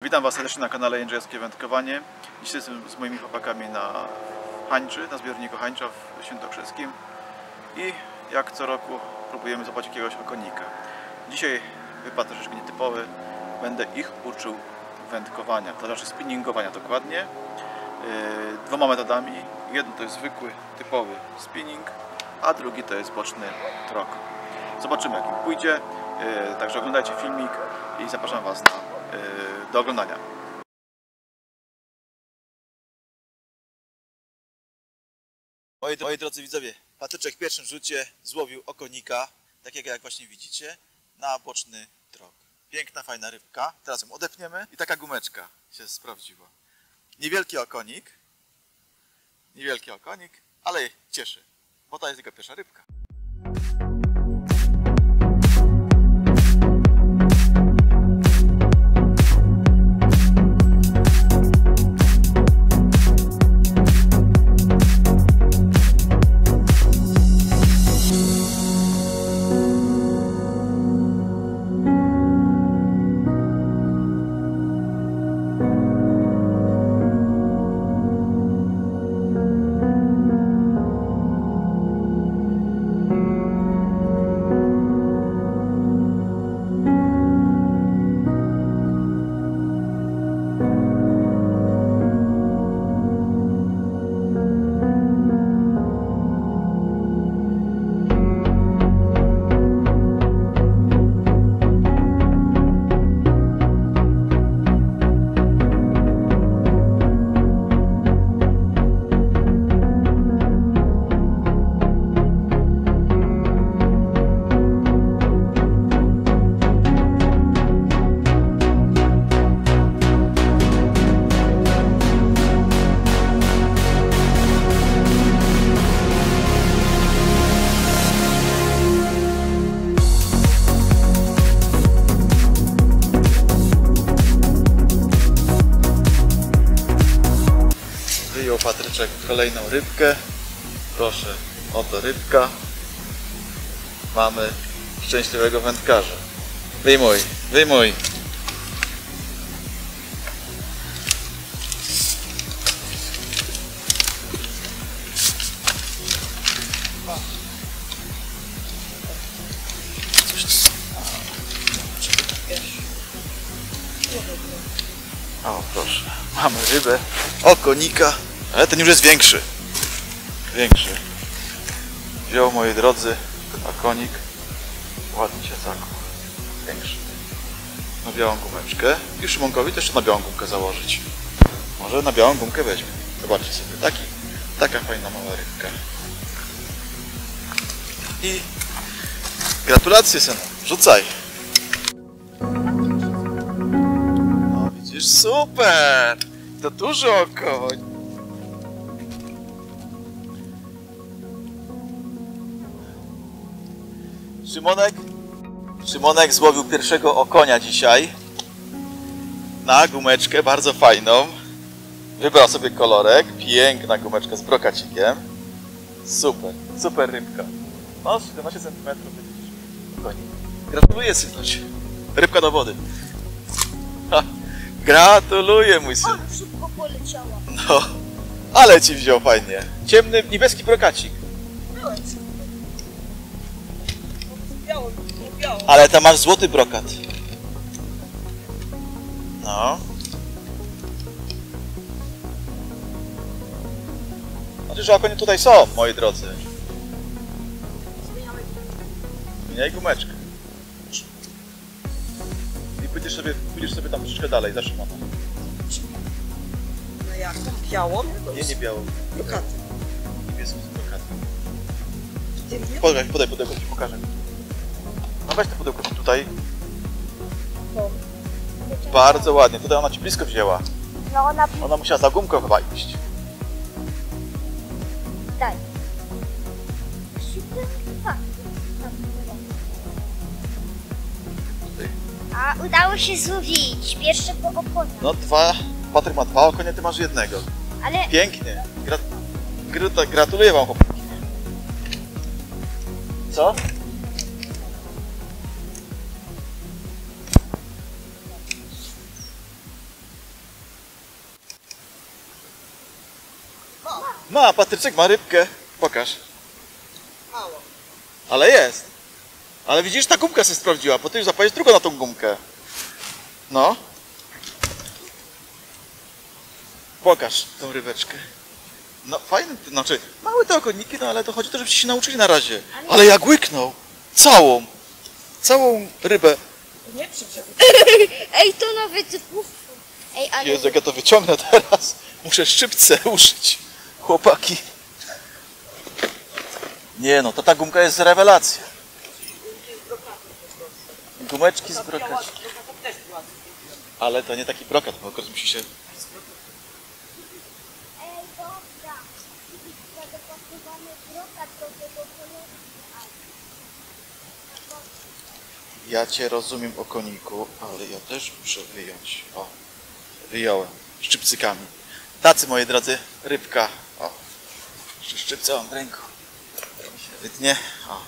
Witam Was serdecznie na kanale Jędrzejowskie Wędkowanie. Dzisiaj jestem z moimi chłopakami na Hańczy, na zbiorniku Hańcza w Świętokrzyskim i jak co roku próbujemy złapać jakiegoś okonika. Dzisiaj wypad troszeczkę nietypowy. Będę ich uczył wędkowania, to znaczy spinningowania dokładnie, dwoma metodami. Jeden to jest zwykły, typowy spinning, a drugi to jest boczny trok. Zobaczymy, jak im pójdzie, także oglądajcie filmik i zapraszam Was do oglądania. Moi drodzy widzowie, Patyczek w pierwszym rzucie złowił okonika, takiego jak właśnie widzicie, na boczny trok. Piękna, fajna rybka. Teraz ją odepniemy i taka gumeczka się sprawdziła. Niewielki okonik, ale cieszy, bo to jest jego pierwsza rybka. Patryczek kolejną rybkę. Proszę, oto rybka. Mamy szczęśliwego wędkarza. Wyjmuj, wyjmuj. O, proszę, mamy rybę, okonika. Ale ten już jest większy. Wziął, moi drodzy, okonik. Ładnie się zakuł. Większy. Na białą gumeczkę. I Szymonkowi też na białą gumkę założyć. Może na białą gumkę weźmie. Zobaczcie sobie. Taka fajna mała rybka. I gratulacje, synu. Rzucaj. No widzisz, super. To duży okoń. Szymonek złowił pierwszego okonia dzisiaj na gumeczkę, bardzo fajną. Wybrał sobie kolorek, piękna gumeczka z brokacikiem. Super rybka. No, 17 cm widzisz, okonik. Gratuluję, synuś. Rybka do wody. Ha, gratuluję, mój syn. Ale szybko poleciała. No, ale ci wziął fajnie. Ciemny, niebieski brokacik. Ale tam masz złoty brokat. No. Znaczy, że okonie tutaj są, moi drodzy. Zmieniaj gumeczkę. I pójdziesz sobie tam troszeczkę dalej, za Szymona. Na jaką? Białą? Nie białą. Brokaty. Niebieską z brokatem. Podaj pudełko, ci pokażę. No weź to pudełko tutaj. Bardzo ładnie. Tutaj ona ci blisko wzięła. No ona musiała za gumką chyba iść. Daj. A udało się złowić pierwszego okonia. No Patryk ma 2 okonie, ty masz jednego. Ale... Pięknie. Gratuluję wam, chłopaki. Co? Ma, Patryczek ma rybkę. Pokaż. Mało. Ale jest. Ale widzisz, ta gumka się sprawdziła, bo ty już zapalisz drugą na tą gumkę. No. Pokaż tą rybeczkę. No fajny, znaczy małe te okoniki, no ale to chodzi o to, żebyście się nauczyli na razie. Ale jak łyknął całą rybę. Nie przyczep. Ej, to nawet Ej, ale... Jezu, jak ja to wyciągnę teraz. Muszę szczypce użyć. Chłopaki. Nie no, to ta gumka jest rewelacja. Gumeczki z brokatu. Też była. Ale to nie taki brokat, bo akurat musi się... Ej, dobra. Zadopatrywamy brokat do tego koloru. Ja cię rozumiem, okoniku, ale ja też muszę wyjąć. O, wyjąłem. Szczypcykami. Tacy, moi drodzy, rybka. O, jeszcze szczypce mam w ręku. Mi się wytnie. O.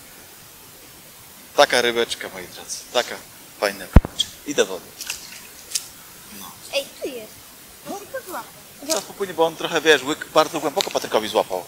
Taka rybeczka, moi drodzy. Taka fajna rybeczka. I do wody. No. Ej, tu jest. No to złapę. Zaraz popłynie, bo on trochę, wiesz, łyk bardzo głęboko Patrykowi złapał.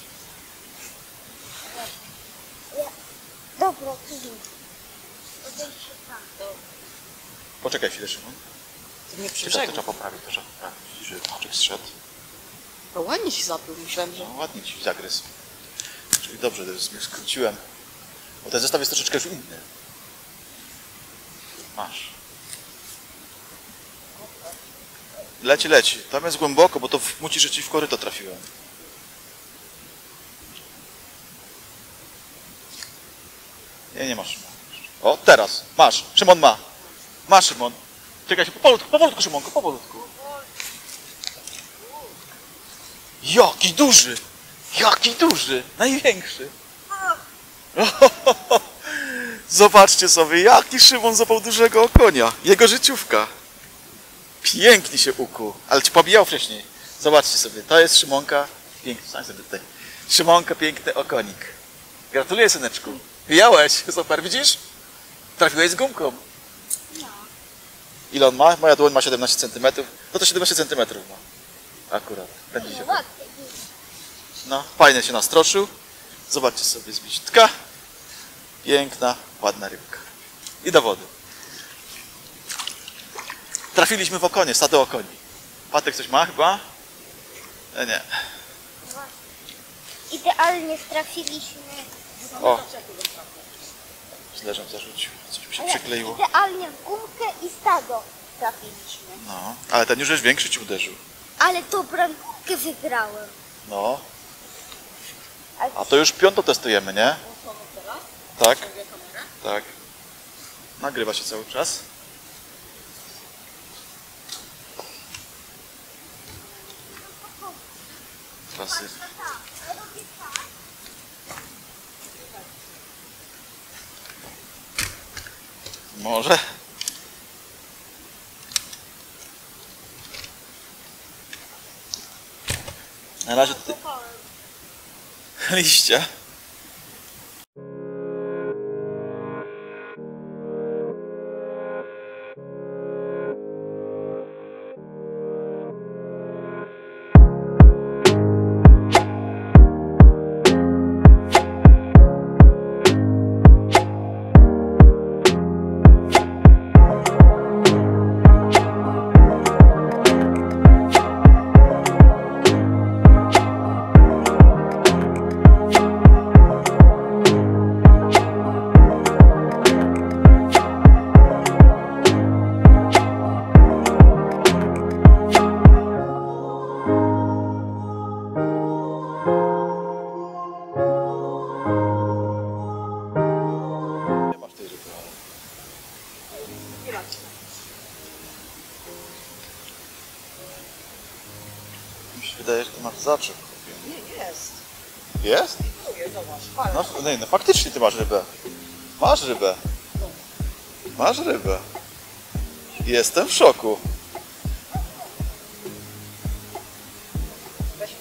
Dobra, tu jest. Odejście tam. Poczekaj chwilę, Szymon. To nie Czy przy to brzegu. trzeba poprawić, to trzeba poprawić, żeby haczyk zszedł. To ładnie się zapił, myślałem, że... No, ładnie ci zagryzł. Czyli dobrze, że sobie skróciłem. Bo ten zestaw jest troszeczkę już inny. Masz. Leci, leci. Tam jest głęboko, bo to muci, że ci w koryto trafiłem. Nie masz. O, teraz. Masz. Szymon ma. Masz, Szymon. Czekaj się, powolutku, Szymonku, powolutku. Jaki duży! Jaki duży! Największy! Zobaczcie sobie, jaki Szymon złapał dużego okonia. Jego życiówka. Pięknie się ukuł, ale ci pobijał wcześniej. Zobaczcie sobie, to jest Szymonka. Piękny, stań sobie tutaj. Szymonka, piękny okonik. Gratuluję, syneczku. Wyjąłeś, super, widzisz? Trafiłeś z gumką. No. Ile on ma? Moja dłoń ma 17 cm. No to 17 cm ma. Akurat. Będzie się. Ładnie. No, fajnie się nastroszył. Zobaczcie sobie zbiśtka. Piękna, ładna rybka. I do wody. Trafiliśmy w okonie, stado okoni. Patryk coś ma chyba? Nie. Idealnie trafiliśmy. O. Źle żem zarzucił. Coś mi się Ale przykleiło. idealnie w gumkę i stado trafiliśmy. No, ale ten już jest większy ci uderzył. Ale dobrą gumkę wybrałem. No. Ale A to już piątą testujemy, nie? Tak. Tak. Nagrywa się cały czas. Klasy. Może. Na razie tutaj liście. Nie masz tej ryby, ale... Nie ma. Mi się wydaje, że to masz zaczep. Nie, jest. Jest? Mówię, zobacz. Fajnie. No, nie, no faktycznie ty masz rybę. Masz rybę. Masz rybę. Jestem w szoku. Weź.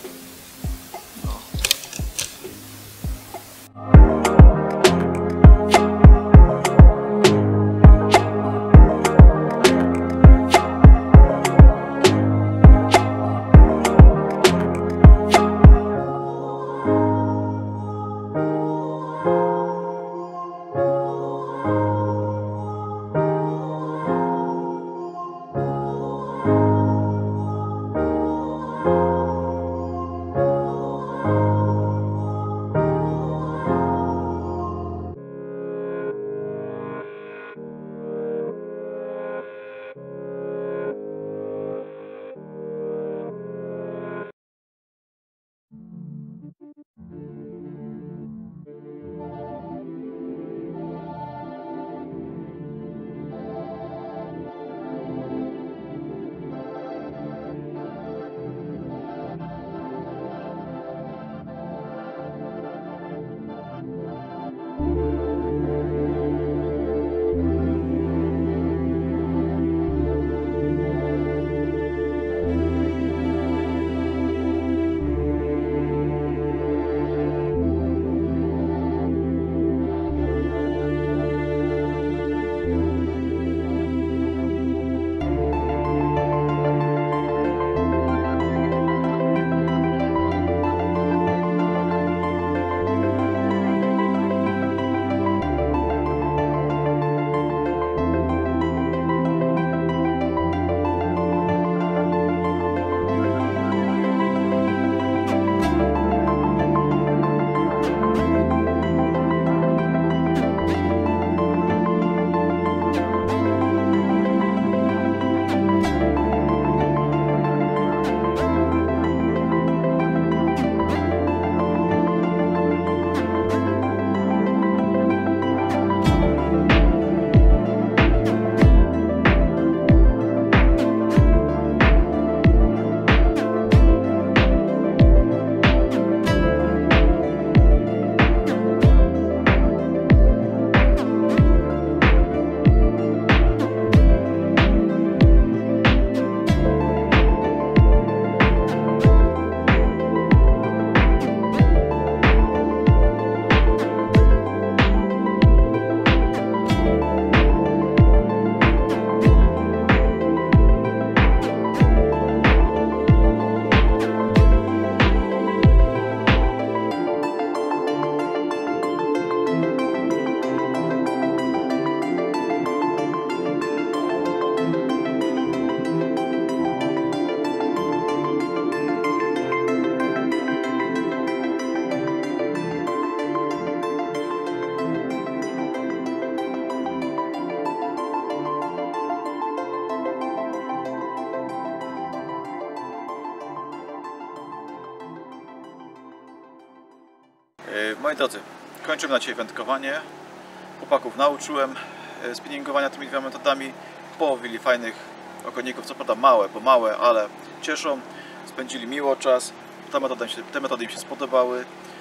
Moi drodzy, kończymy na dzisiaj wędkowanie. Chłopaków nauczyłem spinningowania tymi dwiema metodami. Połowili fajnych okoników, co prawda małe, ale cieszą. Spędzili miło czas. Te metody im się spodobały.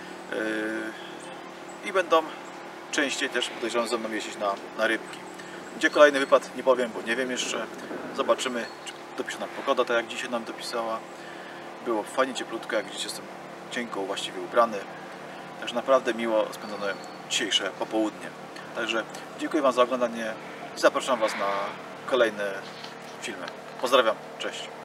I będą częściej też, podejrzewam, ze mną jeździć na rybki. Gdzie kolejny wypad, nie powiem, bo nie wiem jeszcze. Zobaczymy, czy dopisze nam pogoda, tak jak dzisiaj nam dopisała. Było fajnie cieplutko, jak widzicie, jestem cienko właściwie ubrany. Także naprawdę miło spędzone dzisiejsze popołudnie. Także dziękuję Wam za oglądanie i zapraszam Was na kolejne filmy. Pozdrawiam, cześć.